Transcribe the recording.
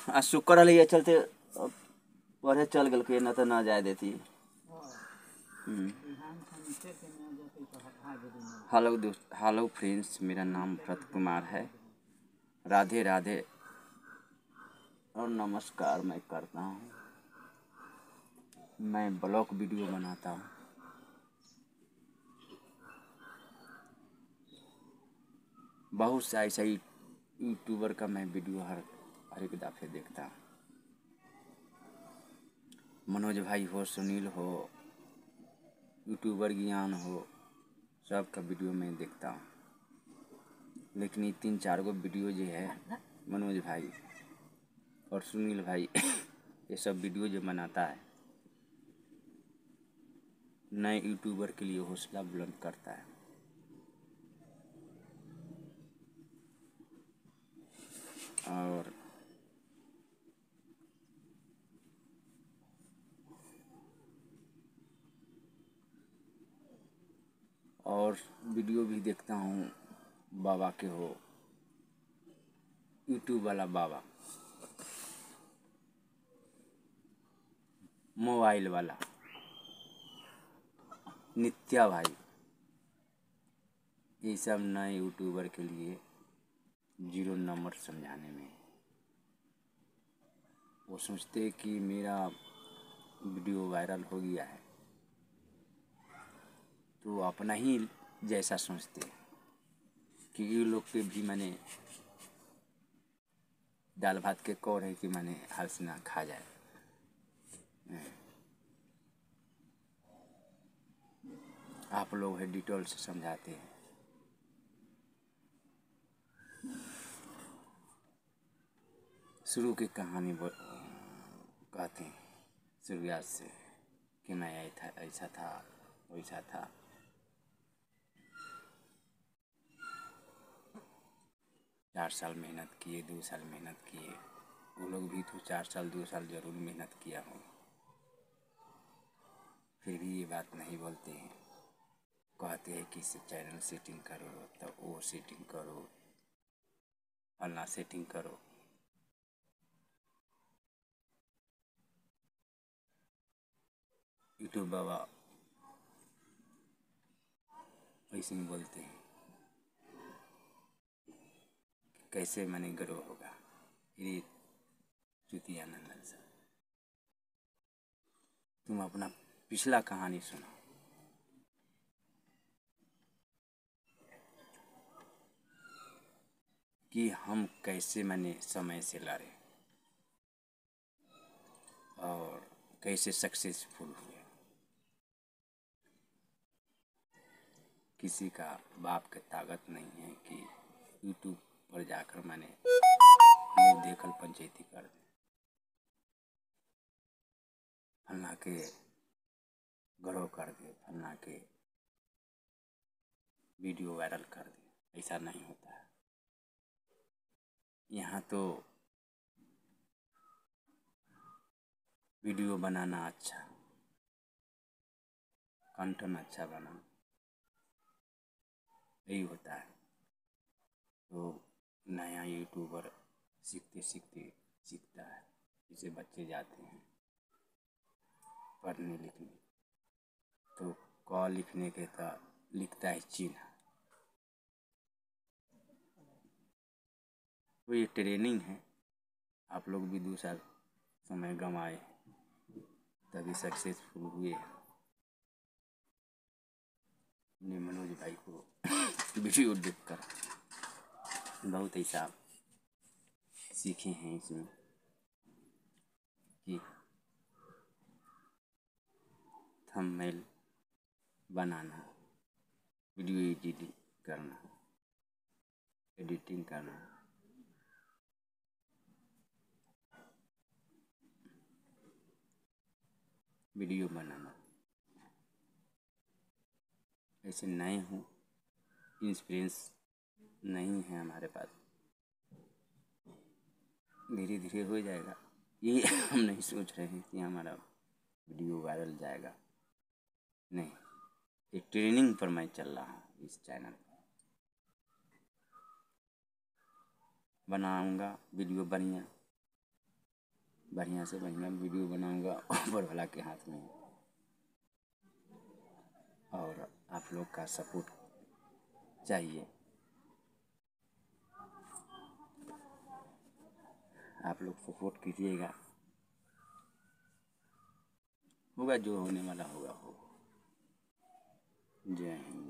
आज शुक्र वाले ये चलते पढ़े चल गल के ना तो ना जाए देती। हेलो फ्रेंड्स, मेरा नाम व्रत कुमार है। राधे राधे और नमस्कार मैं करता हूँ। मैं ब्लॉग वीडियो बनाता हूँ। बहुत सा ऐसा ही यूट्यूबर का मैं वीडियो हर एक दफ़े देखता हूँ। मनोज भाई हो, सुनील हो, यूट्यूबर ज्ञान हो, सबका वीडियो मैं देखता हूँ। लेकिन ये 3-4 गो वीडियो जो है मनोज भाई और सुनील भाई ये सब वीडियो जो बनाता है नए यूट्यूबर के लिए हौसला बुलंद करता है। और वीडियो भी देखता हूँ बाबा के हो, यूट्यूब वाला बाबा, मोबाइल वाला नित्या भाई, ये सब नए यूट्यूबर के लिए 0 नंबर समझाने में। वो सोचते कि मेरा वीडियो वायरल हो गया है तो अपना ही जैसा सोचते हैं कि ये लोग पे भी मैंने दाल भात के कौर है कि मैंने हर्ष ना खा जाए। आप लोग है डिटेल से समझाते हैं। शुरू की कहानी कहते हैं शुरुआत से कि मैं ऐसा था वैसा था। चार साल मेहनत किए, 2 साल मेहनत किए। वो लोग भी तो 4 साल 2 साल जरूर मेहनत किया हो, फिर भी ये बात नहीं बोलते हैं। कहते हैं कि चैनल सेटिंग करो, तो वो सेटिंग करो, फलना सेटिंग करो। यूट्यूब बाबा वैसे ही बोलते हैं कैसे मैंने ग्रो होगा। ये चुतिया नंदन सर, तुम अपना पिछला कहानी सुनो कि हम कैसे मैंने समय से लड़े और कैसे सक्सेसफुल हुए। किसी का बाप की ताकत नहीं है कि यूट्यूब पर जाकर मैंने मुँह देखल पंचायती कर दे, फलना के ग्रो कर दे, फलना के वीडियो वायरल कर दे। ऐसा नहीं होता है। यहाँ तो वीडियो बनाना अच्छा, कंटेंट अच्छा बना, यही होता है। तो नया यूट्यूबर सीखते सीखते सीखता है। जैसे बच्चे जाते हैं पढ़ने लिखने तो क लिखने के तो लिखता है चिन्ह। तो ये ट्रेनिंग है। आप लोग भी 2 साल समय गंवाए तभी सक्सेसफुल हुए। ने मनोज भाई को वीडियो देखकर बहुत ऐसा सीखे हैं इसमें कि थंबनेल बनाना, वीडियो एडिटिंग करना, वीडियो बनाना। ऐसे नए हूँ, एक्सपीरियंस नहीं है हमारे पास, धीरे धीरे हो जाएगा। ये हम नहीं सोच रहे हैं कि हमारा वीडियो वायरल जाएगा, नहीं। एक ट्रेनिंग पर मैं चल रहा हूँ। इस चैनल बनाऊंगा वीडियो बढ़िया, बढ़िया से बढ़िया वीडियो बनाऊंगा, ऊपर वाला के हाथ में है। और आप लोग का सपोर्ट चाहिए। आप लोग सपोर्ट कीजिएगा, होगा जो होने वाला होगा हो। जय हिंद।